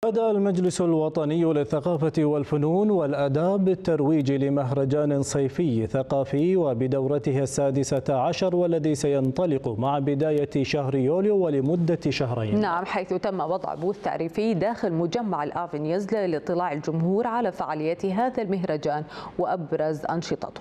بدأ المجلس الوطني للثقافة والفنون والآداب بالترويج لمهرجان صيفي ثقافي وبدورته ال16 والذي سينطلق مع بداية شهر يوليو ولمدة شهرين. نعم، حيث تم وضع بوث تعريفي داخل مجمع الأفنيوز لاطلاع الجمهور على فعاليات هذا المهرجان وأبرز أنشطته.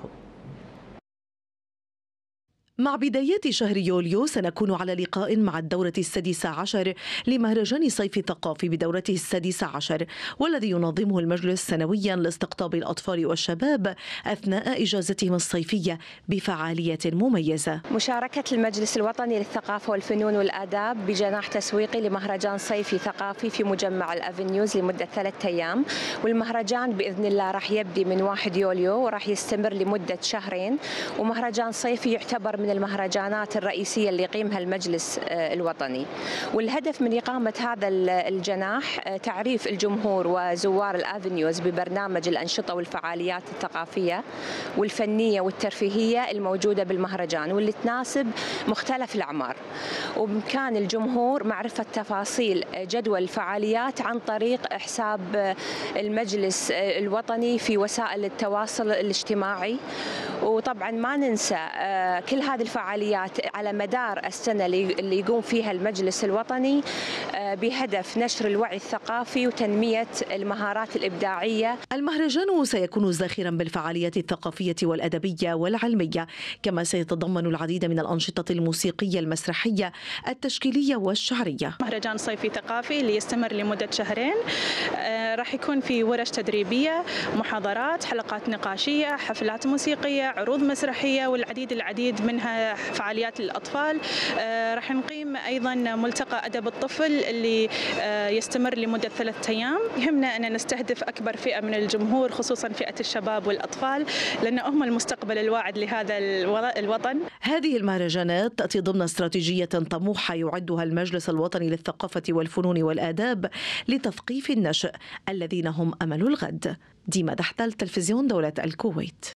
مع بدايات شهر يوليو سنكون على لقاء مع الدورة ال16 لمهرجان صيف ثقافي بدورته ال16، والذي ينظمه المجلس سنويا لاستقطاب الأطفال والشباب أثناء إجازتهم الصيفية بفعالية مميزة. مشاركة المجلس الوطني للثقافة والفنون والآداب بجناح تسويقي لمهرجان صيفي ثقافي في مجمع الأفنيوز لمدة 3 أيام، والمهرجان بإذن الله راح يبدي من 1 يوليو وراح يستمر لمدة شهرين، ومهرجان صيفي يعتبر من المهرجانات الرئيسية اللي يقيمها المجلس الوطني. والهدف من إقامة هذا الجناح تعريف الجمهور وزوار الأفنيوز ببرنامج الأنشطة والفعاليات الثقافية والفنية والترفيهية الموجودة بالمهرجان واللي تناسب مختلف الأعمار، وبإمكان الجمهور معرفة تفاصيل جدول الفعاليات عن طريق حساب المجلس الوطني في وسائل التواصل الاجتماعي. وطبعا ما ننسى كل هذه الفعاليات على مدار السنة اللي يقوم فيها المجلس الوطني بهدف نشر الوعي الثقافي وتنمية المهارات الإبداعية. المهرجان سيكون زاخرا بالفعاليات الثقافية والأدبية والعلمية، كما سيتضمن العديد من الأنشطة الموسيقية المسرحية التشكيلية والشعرية. مهرجان صيفي ثقافي اللي يستمر لمدة شهرين، راح يكون في ورش تدريبية، محاضرات، حلقات نقاشية، حفلات موسيقية، عروض مسرحية، والعديد منها فعاليات للأطفال. راح نقيم أيضا ملتقى أدب الطفل اللي يستمر لمدة 3 أيام. يهمنا أن نستهدف أكبر فئة من الجمهور، خصوصا فئة الشباب والأطفال، لأنهم المستقبل الواعد لهذا الوطن. هذه المهرجانات تأتي ضمن استراتيجية طموحة يعدها المجلس الوطني للثقافة والفنون والآداب لتثقيف النشء الذين هم أمل الغد. ديما دحتل، تلفزيون دولة الكويت.